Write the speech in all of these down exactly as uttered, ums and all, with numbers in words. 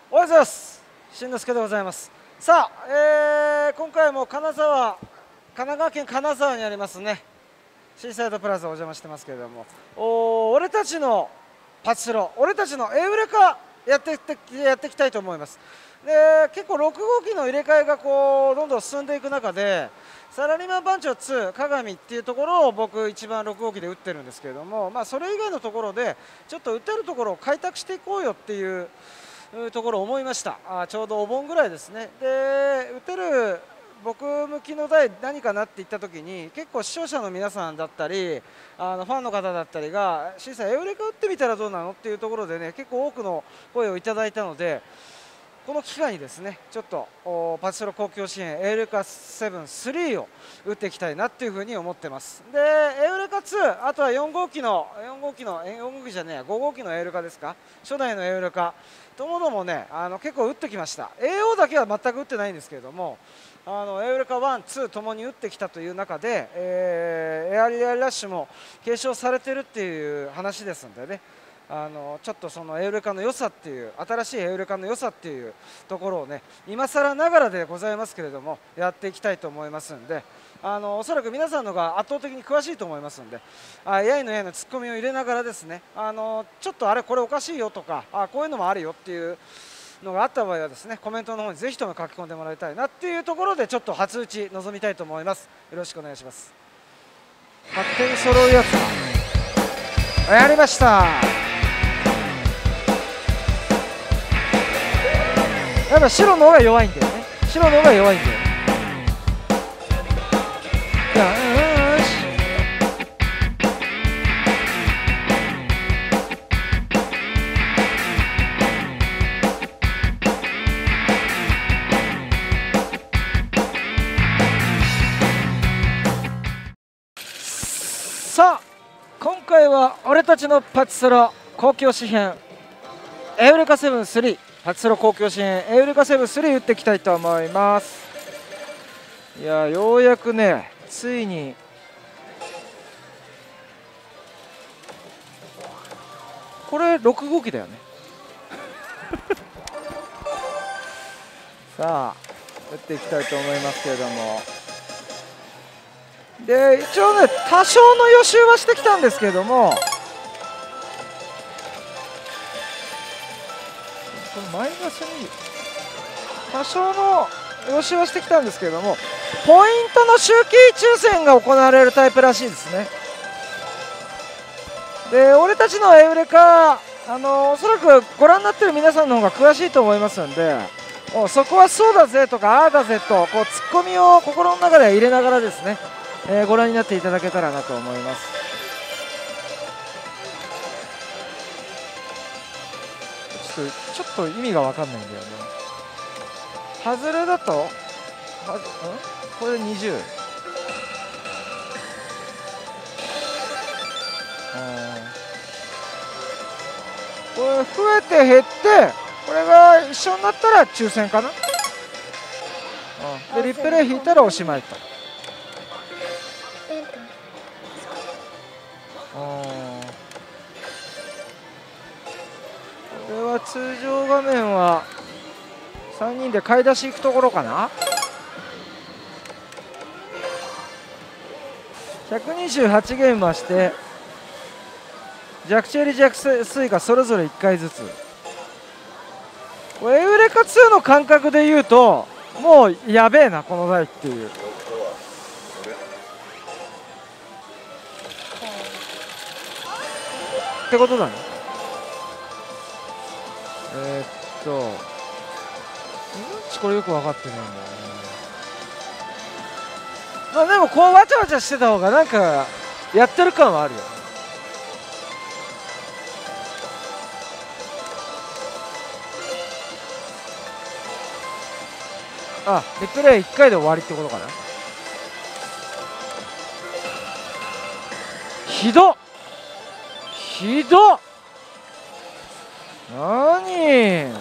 おはようございます。しんのすけでございます。さあ、えー、今回も金沢、神奈川県金沢にありますね、シーサイドプラザお邪魔してますけれども、お俺たちのパチスロ、俺たちのエウレカやっていってやっていきたいと思います。で、結構ろく号機の入れ替えがこうどんどん進んでいく中で、サラリーマン番長ツー鏡っていうところを僕一番ろく号機で打ってるんですけれども、まあ、それ以外のところでちょっと打てるところを開拓していこうよっていうところを思いました。あ、ちょうどお盆ぐらいですね。で、打てる僕向きの台何かなって言った時に、結構視聴者の皆さんだったりあのファンの方だったりが「シーさんエウレカ打ってみたらどうなの?」っていうところでね、結構多くの声をいただいたので、この機会にですね、ちょっとパチスロ公共支援エウレカセブンスリーを打っていきたいなっていうふうに思ってます。で、エウレカツー、あとはよん号機のよん号機のよん号機じゃねえご号機のエウレカですか、初代のエウレカともどもね、あの結構打ってきました。 エーオー だけは全く打ってないんですけれども、あのエウレカワン、ツーともに打ってきたという中で、えー、エアリアルラッシュも継承されてるっていう話ですんでね、あのちょっとそのエウレカの良さっていう、新しいエウレカの良さっていうところをね、今更ながらでございますけれどもやっていきたいと思いますんで、あのおそらく皆さんのが圧倒的に詳しいと思いますんで、あやいのやいのツッコミを入れながらですね、あのちょっとあれこれおかしいよとか、あこういうのもあるよっていうのがあった場合はですね、コメントの方にぜひとも書き込んでもらいたいなっていうところで、ちょっと初打ち臨みたいと思います。よろしくお願いします。勝手に揃うやつだ。やりました。やっぱ白の方が弱いんだよね。白の方が弱いんだよね。よし。さあ、今回は俺たちのパチスロ公共紙幣エウレカセブンスリー、パチスロ公共紙幣エウレカセブンスリー打っていきたいと思います。いや、ようやくね、ついにこれろく号機だよねさあ打っていきたいと思いますけれども、で一応ね多少の予習はしてきたんですけれども、これマイナスに多少の予習はしてきたんですけれども、ポイントの集計抽選が行われるタイプらしいですね。で、俺たちのエウレカ、あのおそらくご覧になっている皆さんの方が詳しいと思いますんで、おそこはそうだぜとかああだぜとこうツッコミを心の中で入れながらですね、えー、ご覧になっていただけたらなと思います。ちょっとちょっと意味が分かんないんだよね。外れだとはんこれでにじゅう、これ増えて減ってこれが一緒になったら抽選かな。でリプレイ引いたらおしまいと。これは通常画面はさんにんで買い出し行くところかな。ひゃくにじゅうはちゲーム回して弱チェリ弱スイがそれぞれいっかいずつ。これエウレカツーの感覚で言うともうやべえなこの台っていう。ってことだね。えー、っとこれよく分かってないんだよね。まあでもこうわちゃわちゃしてた方がなんかやってる感はあるよね。あ、リプレイいっかいで終わりってことかな。ひどっひどっなに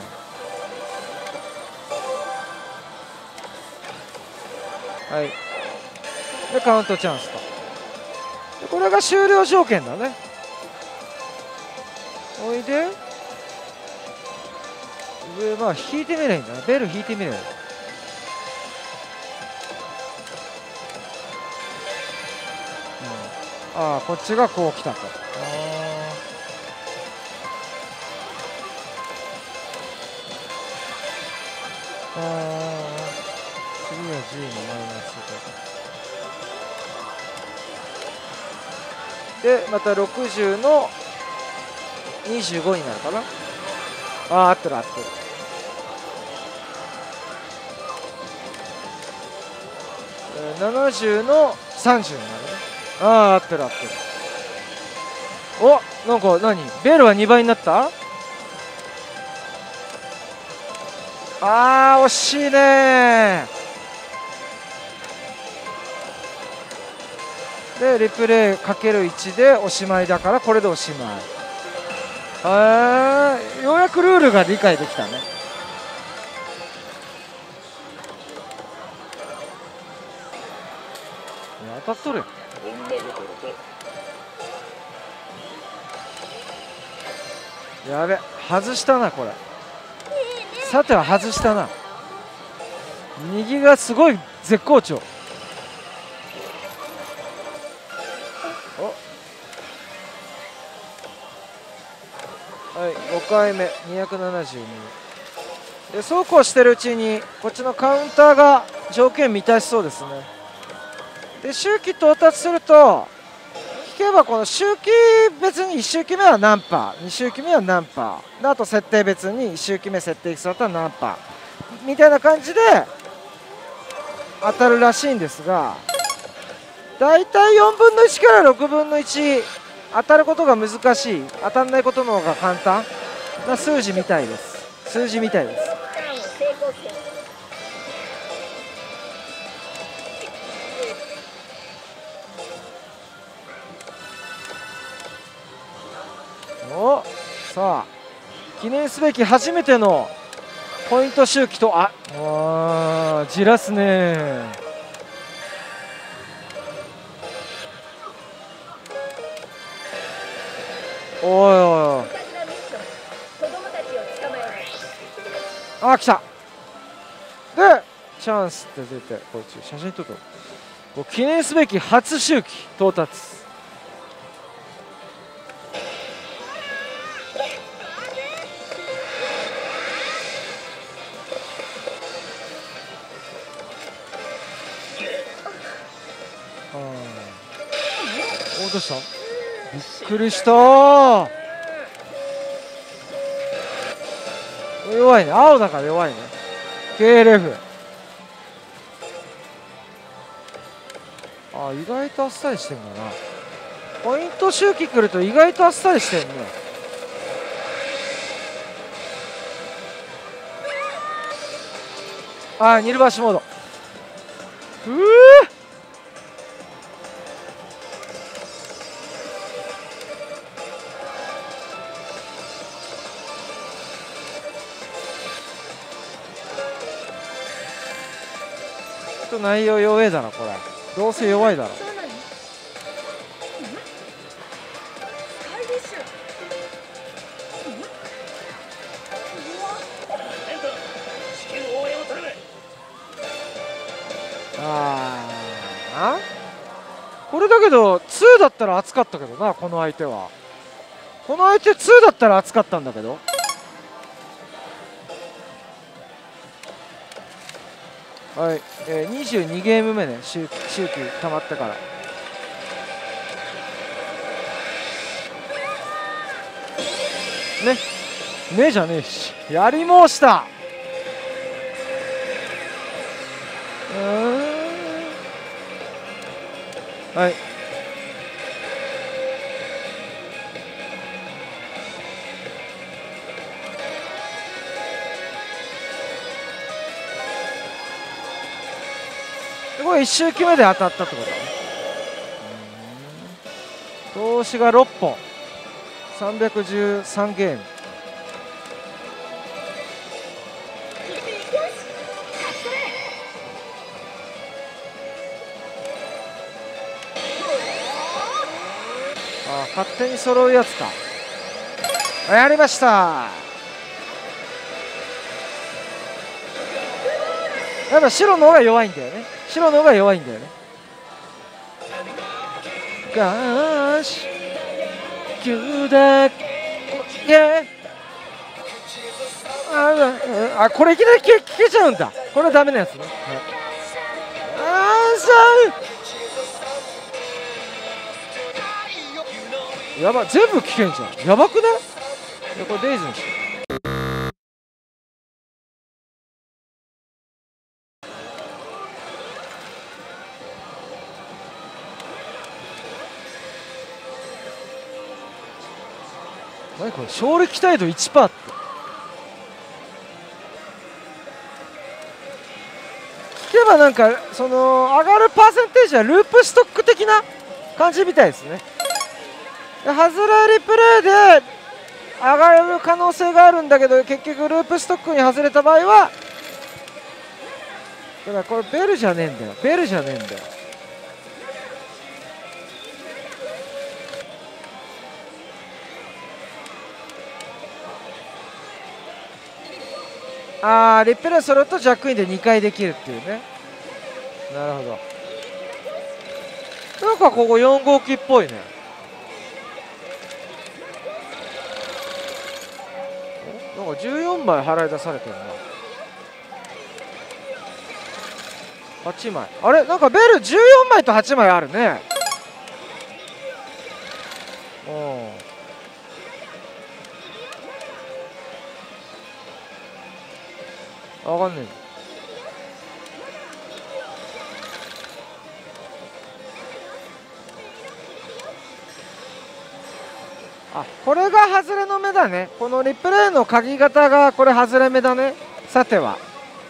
はい、でカウントチャンスと。でこれが終了条件だね。おいで上、まあ引いてみればいいんだな。ベル引いてみればいい。うん、ああ、こっちがこう来たと。ああ、次はじゅうのマイナスで、またろくじゅうのにじゅうごになるかな。ああ、合ってる合ってる。えー、ななじゅうのさんじゅうになるね。ああ、合ってる合ってる。お、なんか何、ベルはにばいになった。あー、惜しいね。でリプレイかけるいちでおしまいだから、これでおしまい。へえ、ようやくルールが理解できたね。当たっとる。やべ、外したなこれ。さては外したな。右がすごい絶好調。お、はい、ごかいめにひゃくななじゅうにで、そうこうしてるうちにこっちのカウンターが条件満たしそうですね。で周期到達すると聞けば、この周期別にいち周期目は何パー、に周期目は何パーで、あと設定別にいち周期目設定いくつだったら何パーみたいな感じで当たるらしいんですが、だいたいよんぶんのいちからろくぶんのいち当たることが難しい、当たらないことの方が簡単な数字みたいです。数字みたいです。お、さあ記念すべき初めてのポイント周期と、ああじらすね。おいおい、あ来た。でチャンスって出て、こっち写真撮っとこう記念すべき初周期到達。お、どうした、びっくりしたー。弱いね、青だから弱いね。 ケーエルエフ。 あ、意外とあっさりしてんだな。ポイント周期来ると意外とあっさりしてんね。あ、ニルバシモード。うー、ちょっと内容弱えだろこれ。どうせ弱いだろ。ああ、これだけどにだったら熱かったけどな。この相手はこの相手にだったら熱かったんだけど。はい、えー、にじゅうにゲーム目ね、周期周期溜まってから。ねねじゃねえし、やり申した。うーん、はい、これいち周期目で当たったってことだね。投資がろっぽん、さんびゃくじゅうさんゲーム。あ、勝手に揃うやつか。やりました。 やっぱ白の方が弱いんだよね。白の方が弱いんだよね。ガシキだイエーあ、これいきなり聞けちゃうんだ。これはダメなやつね。はい、あーさーやば、全部聞けんじゃん。やばくない？いや、これデイズにして。何これ、勝利期待度 いちパーセント って聞けばなんかその上がるパーセンテージはループストック的な感じみたいですね。で外れリプレイで上がる可能性があるんだけど、結局ループストックに外れた場合は、だからこれベルじゃねえんだよ。ベルじゃねえんだよ。あー、リプレイするとジャックインでにかいできるっていうね。なるほど。なんかここよん号機っぽいね。なんかじゅうよんまい払い出されてるな。はちまい。あれ、なんかベルじゅうよんまいとはちまいあるね。うん。わかんねえ。あ、これが外れの目だね。このリプレイの鍵型がこれ外れ目だね。さては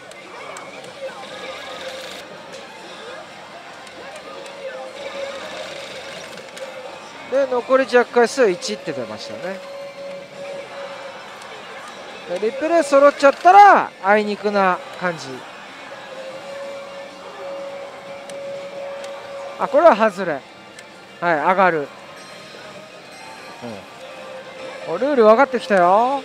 で残り着回数いちって出ましたね。でリプレイ揃っちゃったらあいにくな感じ。あ、これは外れ。はい、上がる。うん、おルール分かってきたよ。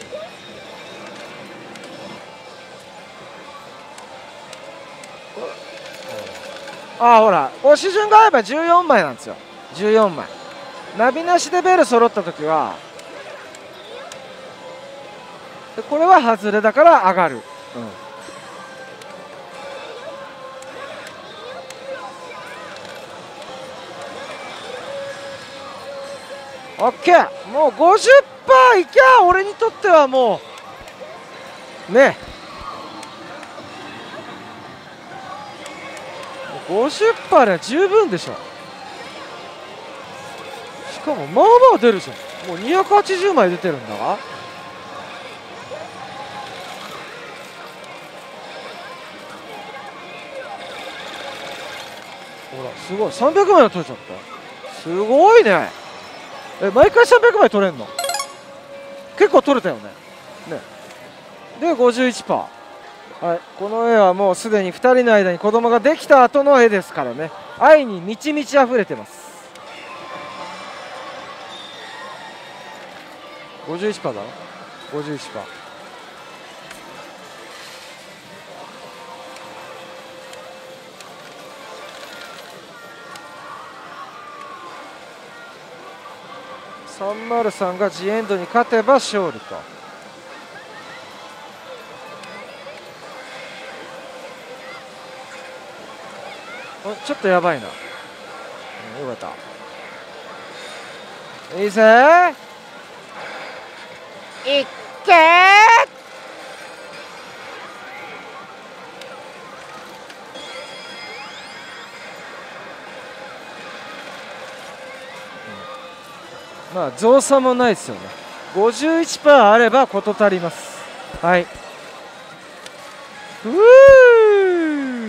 あ、ほら押し順が合えばじゅうよんまいなんですよ。じゅうよんまいナビなしでベル揃った時はでこれは外れだから上がる。うん、オッケー。もう ごじゅっパーセント いきゃ俺にとってはもうね ごじゅっパーセント では十分でしょ。しかもまあまあ出るじゃん。もうにひゃくはちじゅうまい出てるんだが。ほらすごいさんびゃくまいは取れちゃった。すごいね。え、毎回さんびゃくまい取れんの？結構取れたよね。ねで ごじゅういちパーセント。はい、この絵はもうすでにふたりの間に子供ができた後の絵ですからね。愛に満ち満ち溢れてます。 ごじゅういちパーセント だろ。 ごじゅういちパーセント。さんまるさんがジエンドに勝てば勝利と。ちょっとやばいな。うん、よかった。いいぜー。いっけー。まあ増産もないですよね。 ごじゅういちパーセント あれば事足ります。はい。うー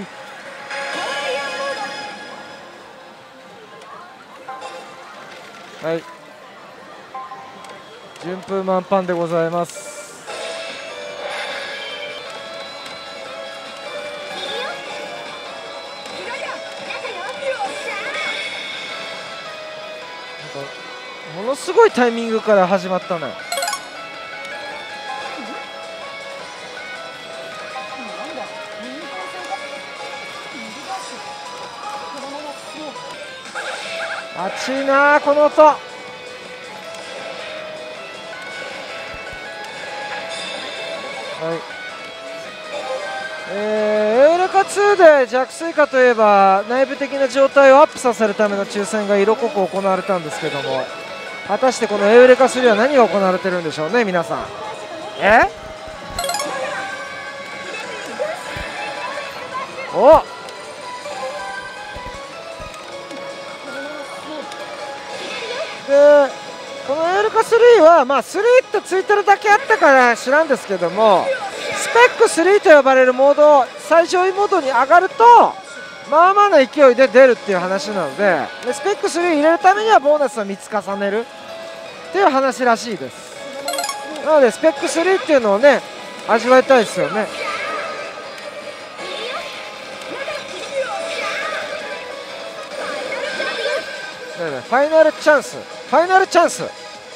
はい、順風満帆でございます。ものすごいタイミングから始まったね。 熱いなこの音。はい、えー、エウレカツーで弱水化といえば内部的な状態をアップさせるための抽選が色濃く行われたんですけども、果たしてこのエウレカスリーは何が行われてるんでしょうね皆さん。えおでこのエウレカスリーはまあスリーってついてるだけあったから知らんですけども、スペックスリーと呼ばれるモード、最上位モードに上がるとまあまあな勢いで出るっていう話なので、でスペックスリー入れるためにはボーナスをみっつ重ねるっていう話らしいです。なのでスペックスリーっていうのをね味わいたいですよね。ファイナルチャンス、ファイナルチャンス。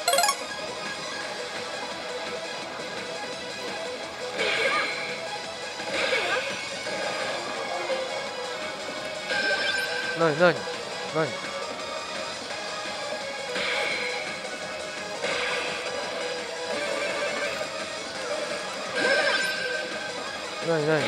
なになになになになに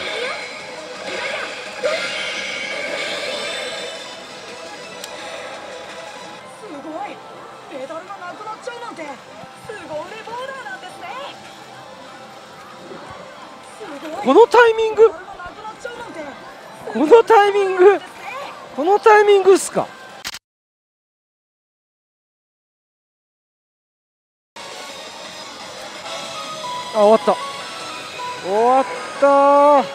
このタイミングこのタイミングこのタイミングっすか。あ、終わった終わったー。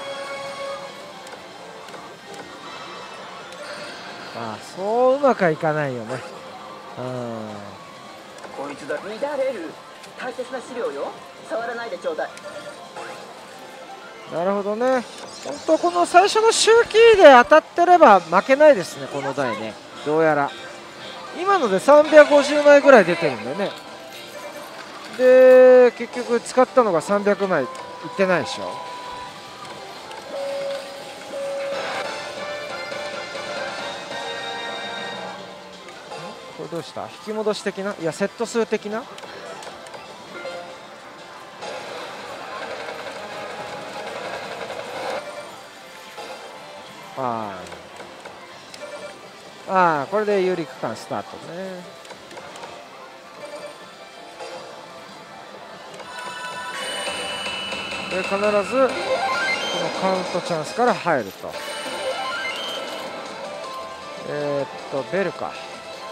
あ、そううまくはいかないよね。うん、 こいつだ。乱れる大切な資料よ、触らないでちょうだい。 なるほどね。本当この最初の周期で当たってれば負けないですねこの台ね。どうやら今のでさんびゃくごじゅうまいぐらい出てるんだよね。で結局使ったのがさんびゃくまいいってないでしょ。これどうした、引き戻し的な、いやセット数的な。ああああ、これで有利区間スタートね。で必ずこのカウントチャンスから入ると。えー、っとベルか。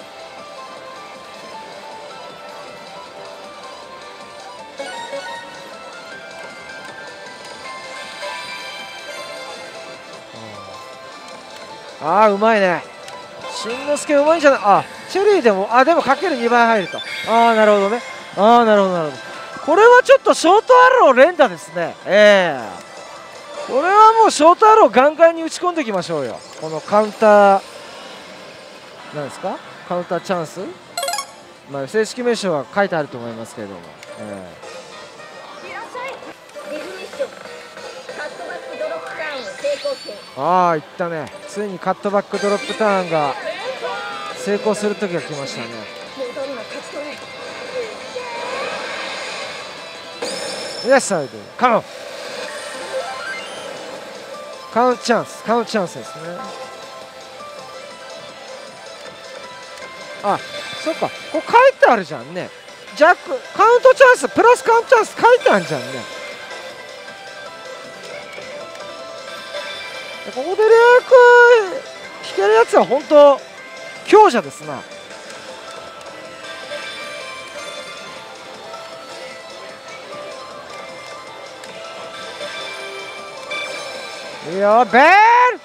ああうまいね、しんのすけうまいんじゃない。あ、チェリーでも、あでもかけるにばい入ると。ああなるほどね。ああなるほどなるほど。これはちょっとショートアロー連打ですね。ええー、これはもうショートアローガンガンに打ち込んでいきましょうよ。このカウンターなんですか、カウンターチャンス、まあ正式名称は書いてあると思いますけれども、えいらっしゃい。ディズニッションカットバックドロップターン成功戦。 ああいったね、ついにカットバックドロップターンが成功する時が来ましたね。 戻るな、勝ち取れ。 Yes, I do. カウンカウントチャンス、カウントチャンスですね。あ、そっか、こう書いてあるじゃんね。ジャックカウントチャンスプラスカウントチャンス書いてあるじゃんね。ここでレアク聞けるやつは本当強者ですな。いいよベール、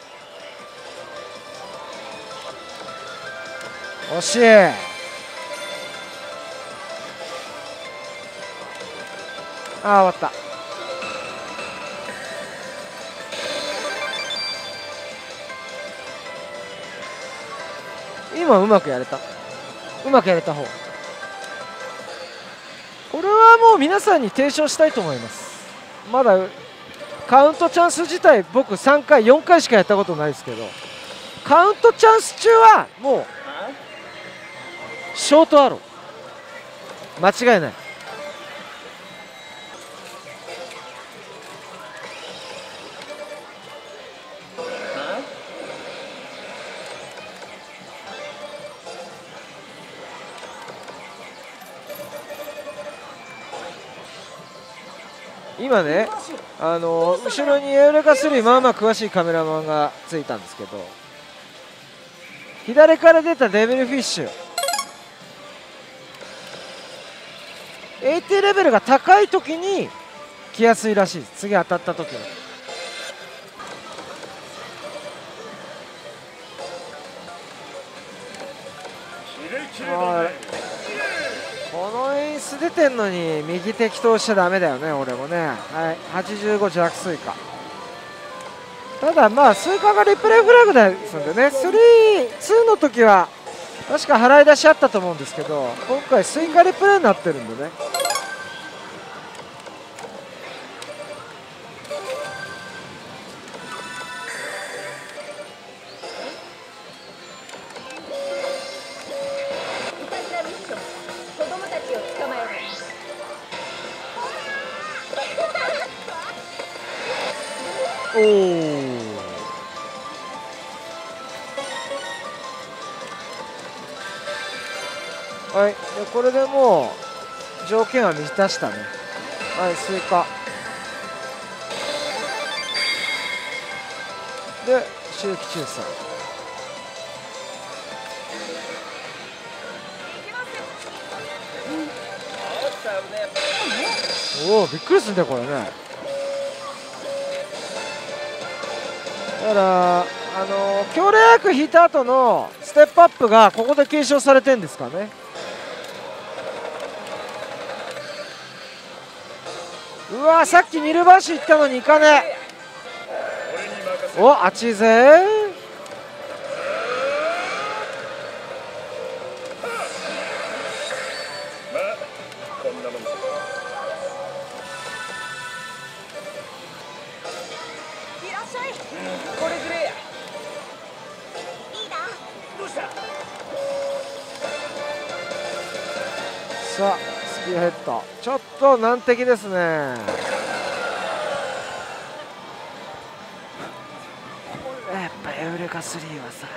惜しい。ああ終わった。今うまくやれた、うまくやれた方。これはもう皆さんに提唱したいと思います。まだカウントチャンス自体僕さんかいよんかいしかやったことないですけど、カウントチャンス中はもうショートアロー間違いない。今ね、あの後ろにエウレカスリーまあまあ詳しいカメラマンがついたんですけど、左から出たデビルフィッシュエイティーレベルが高い時に来やすいらしいです。次当たった時に。この演出出てんのに右適当しちゃダメだよね。俺もね、はい、はちじゅうご弱水化。ただまあスイカがリプレイフラグですんでね、スリー、ツーの時は確か払い出しあったと思うんですけど、今回スイカリプレイになってるんでね。おー、はい、でこれでもう条件は満たしたね。はい、スイカで周期中鎖。おお、びっくりするんだよこれね。だからあの強烈薬引いた後のステップアップがここで継承されてるんですかね。うわ、さっきニルバーシ行ったのに行かねえ。お、あっちいぜ。さあスピーヘッドちょっと難敵ですね。やっぱエウレカスリーはさ、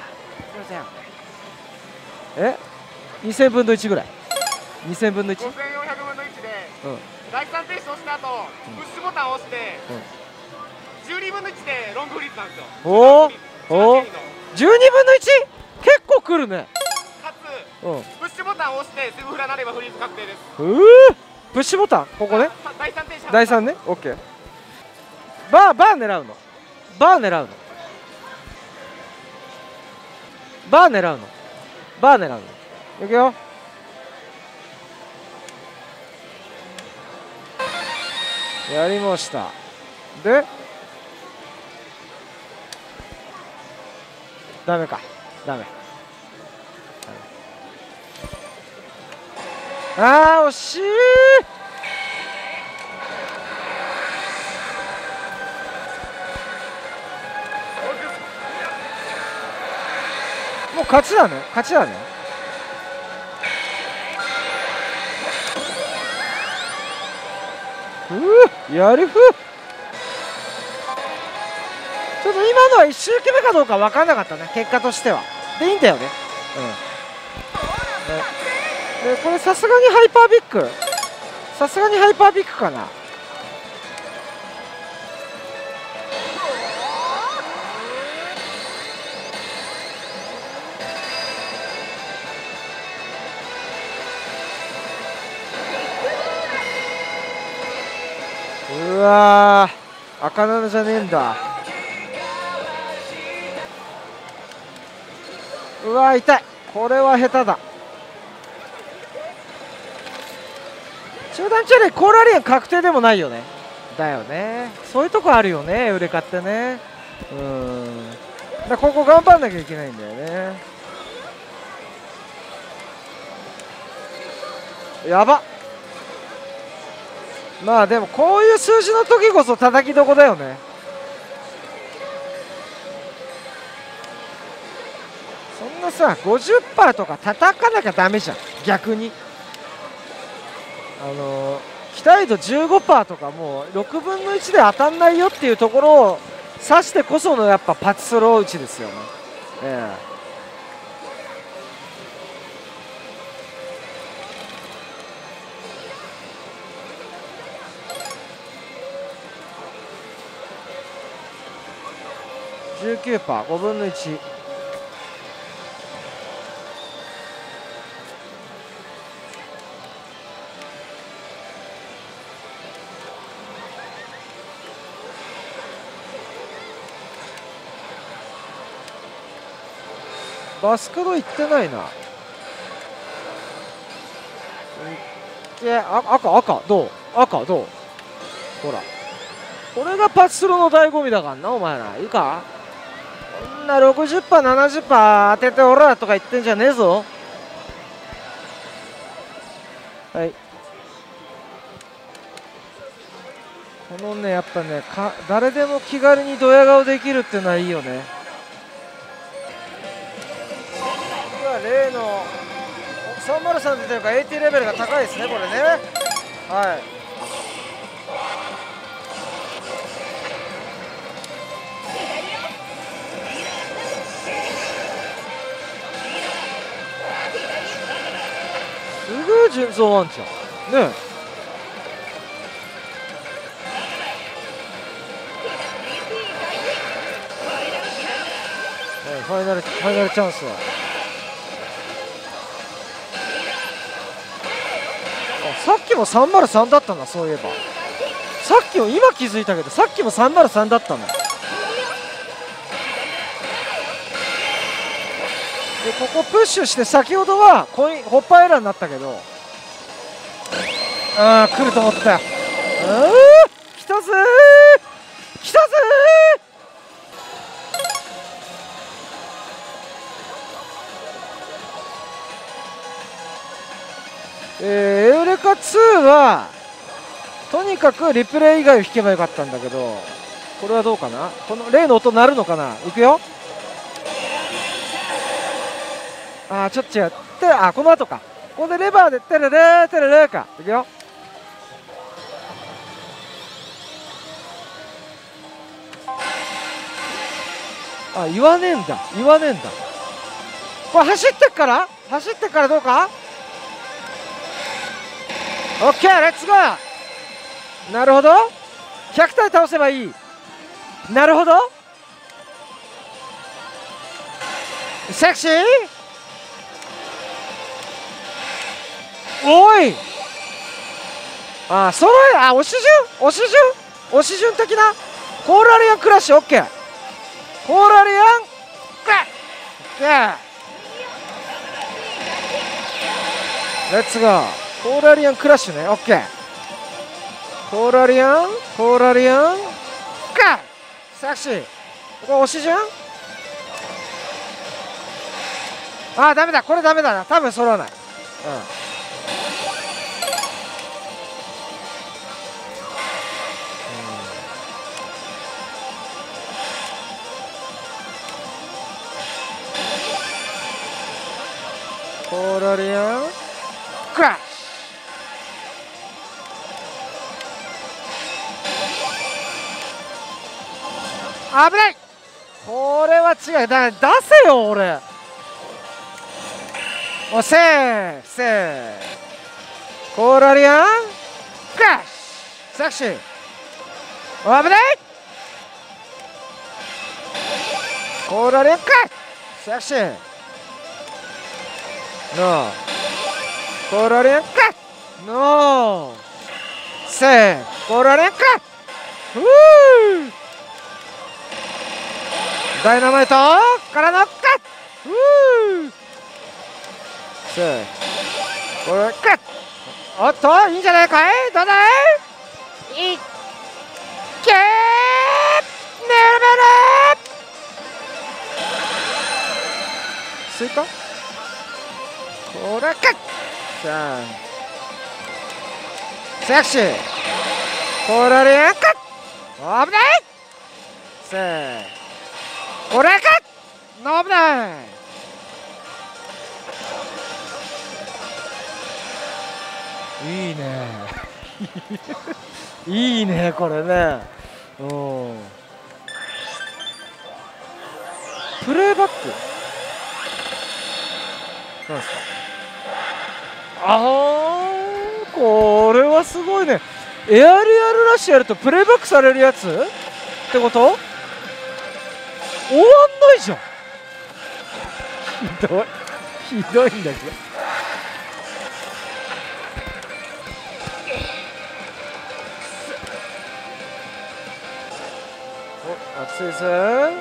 えにせんぶんのいちぐらい、にせんぶんのいち、 ごせんよんひゃくぶんのいちで、うん、だいさん停止押した後、うん、プッシュボタンを押して、うん、じゅうにぶんのいちでロングフリーズなんですよ。おお、じゅうにぶんのいち、結構くるね。 かつ、うん、プッシュボタンを押してセブフラなればフリーズ確定です。 うー、プッシュボタンここね、 だいさん停止、 だいさんね、オッケー。バーバー狙うの、バー狙うの、バー狙うの、バー狙うの。いくよ。やりました。でダメか、ダメ。あー惜しい。もう勝ちだね、勝ちだね。ふう、やるふ。ちょっと今のはいち周期目かどうか分からなかったね、結果としては。でいいんだよね。うん。でこれさすがにハイパービッグ、さすがにハイパービッグかな。うわー、赤なのじゃねえんだ。うわー痛い、これは下手だ。中段チャレコールアリアン確定でもないよね。だよね、そういうとこあるよね、売れ買ってね。うん、だここ頑張んなきゃいけないんだよね。やばっ。まあでもこういう数字の時こそ叩きどこだよね。そんのさ ごじゅっパーセント とか叩かなきゃダメじゃん。逆にあのー、期待度 じゅうごパーセント とかもうろくぶんのいちで当たんないよっていうところを指してこそのやっぱパチスロ打ちですよね。ええじゅうきゅうパーセント、ごぶんのいち。バスクロ行ってないな。いや、あ赤赤どう赤どうほらこれがパチスロの醍醐味だからな。お前らいいか、こんな ろくじゅっパーセント、ななじゅっパーセント 当てておらとか言ってんじゃねえぞ。はい、このねやっぱねか誰でも気軽にドヤ顔できるっていうのはいいよね。例のさんまるさんというか エーティー レベルが高いですねこれね。はい、すぐ純増ワンちゃんねえ。ファイナルファイナルチャンスはさっきもさんまるさんだったな。そういえばさっきも今気づいたけどさっきもさんまるさんだったので、ここプッシュして先ほどはコインホッパーエラーになったけど、ああ来ると思ったよ。ああ来たぜー来たぜー。えー、エウレカツーはとにかくリプレイ以外を引けばよかったんだけど、これはどうかな。この例の音鳴るのかな。いくよ。あーちょっと違うってあこの後か。ここでレバーでテレレーテレレーか。いくよ。あ言わねえんだ言わねえんだ。これ走ってっから走ってっからどうか。オッケーレッツゴー。なるほどひゃく体倒せばいい。なるほどセクシー。おいあ揃えあ押し順押し順押し順的なコーラリアンクラッシュ。オッケーコーラリアンクラッシュレッツゴーコーラリアンクラッシュね。オッケーコーラリアンコーラリアンかセクシー。ここ押し順あーダメだこれダメだな多分揃わない。うんコーラリアンクラッシュ危ない。これは違うだ出せよ俺。おセーフセーフコーラリアンクラッシュセクシー。お危ないコーラリアンクラッシュセクシーノーコーラリアンクラッシュノーセーフコーラリアンクラッシュウーダイナマイトからのカッウーセーフこれカッおっといいんじゃないかいどうだいいっけーねるねるスイカこれカッさあセクシーコーラリアンカッ危ないセーフこれかノブだいいねいいねこれね。うん、プレイバックなんですか。ああこれはすごいね。エアリアルラッシュやるとプレイバックされるやつってこと？終わんないじゃん。ひどいひどいんだけど。お熱いぜ。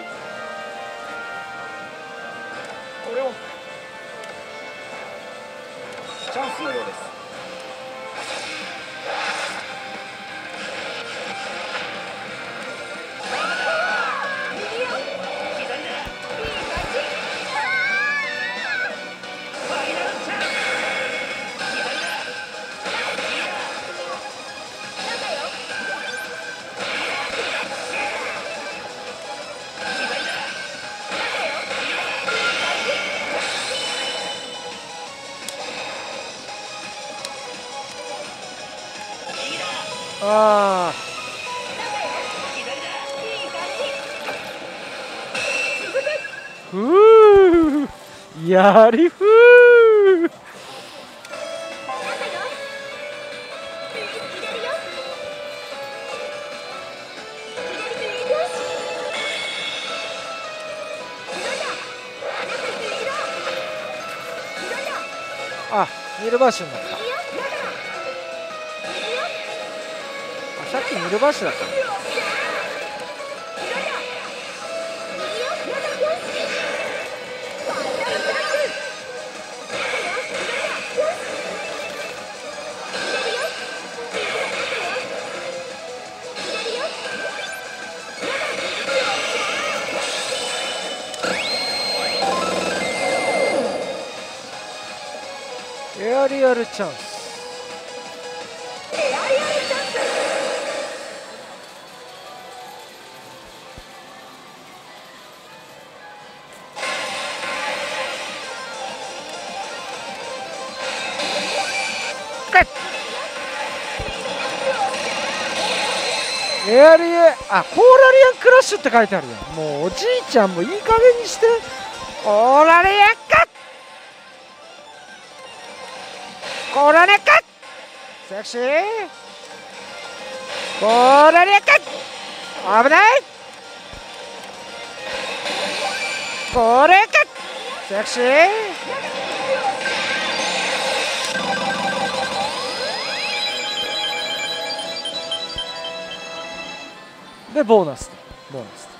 これをチャンスのようです。 ああふうやりふう。あ、ミルバッシュになった。さっきミルバッシュだったの。エアリアルチャンス。エアリエ、あ、コーラリアンクラッシュって書いてあるよ。もうおじいちゃんもいい加減にして。コーラリアンカッコーラリアンカッセクシーコーラリアンカッ危ないコーラリアンカッセクシーでボーナスボーナス。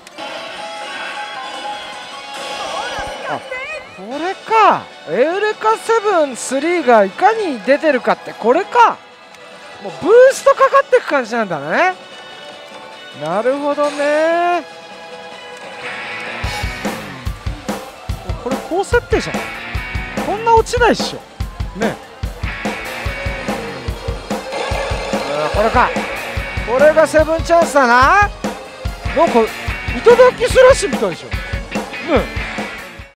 あ、これか。エウレカセブンスリーがいかに出てるかってこれか。もうブーストかかっていく感じなんだね。なるほどね。これ高設定じゃん。こんな落ちないっしょね。これか。これがセブンチャンスだな。なんか頂きスラッシュみたいでしょね。